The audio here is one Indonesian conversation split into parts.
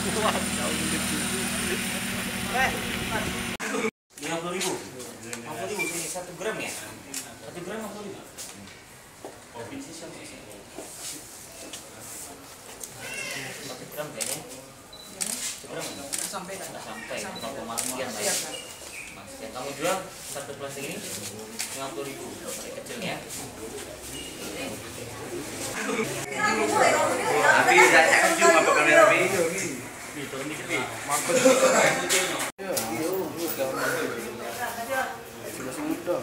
Wah, jauh gitu. 50.000. 50.000 sini 1 gram ya? 1 gram 50.000. Provinsi siapa sih? 1 gram kayaknya. 1 gram nggak sampai, 0,sekian lah ya. Mas, yang kamu jual satu plastik ini 50.000, paling kecilnya. Tapi saya kan cuma pakai kamera video Nih, turun dikit nih. Mampus. Sudah mudah.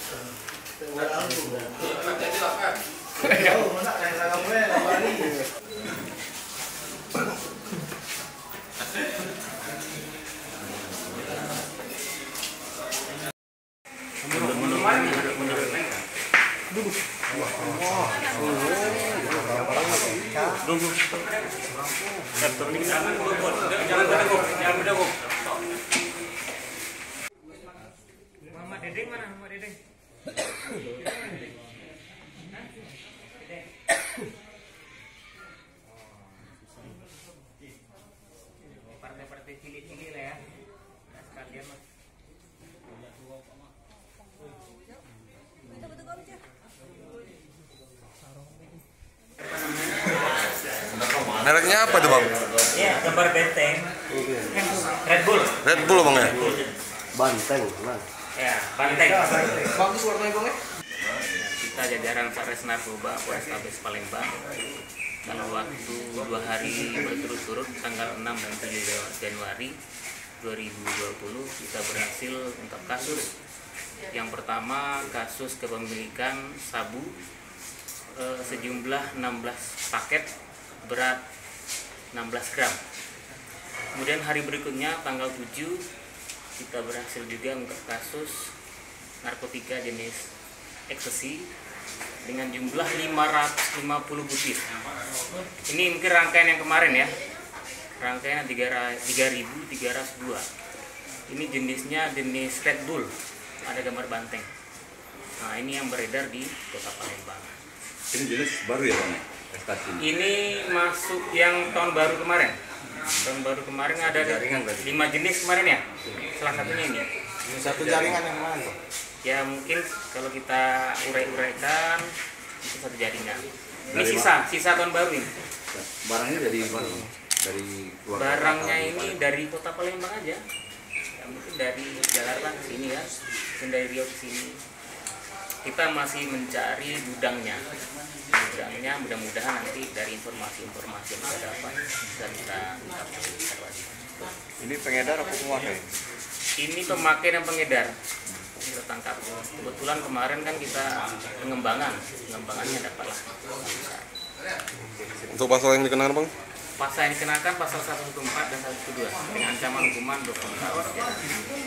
Mama Dedeng mana? Mama Dedeng. Partai-partai cilik-cilik lah ya. Sekalian mas. Mereknya apa tuh bang? Iya, gambar benteng. Red Bull. Red Bull bang ya? Banteng, nah. Ya, banteng. Bagus warnanya bang ya? Kita jajaran Satres Narkoba Polrestabes Palembang dalam waktu 2 hari berturut-turut tanggal 6 dan 7 Januari 2020 kita berhasil untuk kasus yang pertama, kasus kepemilikan sabu sejumlah 16 paket berat 16 gram. Kemudian hari berikutnya tanggal 7 kita berhasil juga mengungkap kasus narkotika jenis ekstasi dengan jumlah 550 butir. Ini mungkin rangkaian yang kemarin ya. Rangkaian 3.302. Ini jenisnya jenis Red Bull. Ada gambar banteng. Nah, ini yang beredar di Kota Palembang. Ini jenis baru ya bang? Ekstasi. Ini masuk yang tahun baru kemarin. Tahun baru kemarin ada jaringan berarti? 5 jenis kemarin ya. Salah satunya ini. Ini satu jaringan yang mana tuh? Ya mungkin kalau kita urai-uraikan itu satu jaringan. Ini Dari sisa tahun baru ini. Barangnya dari mana bang? Dari luar Barangnya kota, ini dari Kota Palembang aja. Ya mungkin dari Jakarta ke sini ya. Mungkin dari Riau ke sini. Kita masih mencari gudangnya. Gudangnya mudah-mudahan nanti dari informasi-informasi yang kita dapat bisa kita lagi. Ini pengedar apa penguasai? Ini pemakai dan pengedar kita tangkap. Kebetulan kemarin kan kita pengembangannya dapatlah. Untuk pasal yang dikenakan bang? Pasal yang dikenakan pasal 114 dan 112 dengan ancaman hukuman 20 tahun.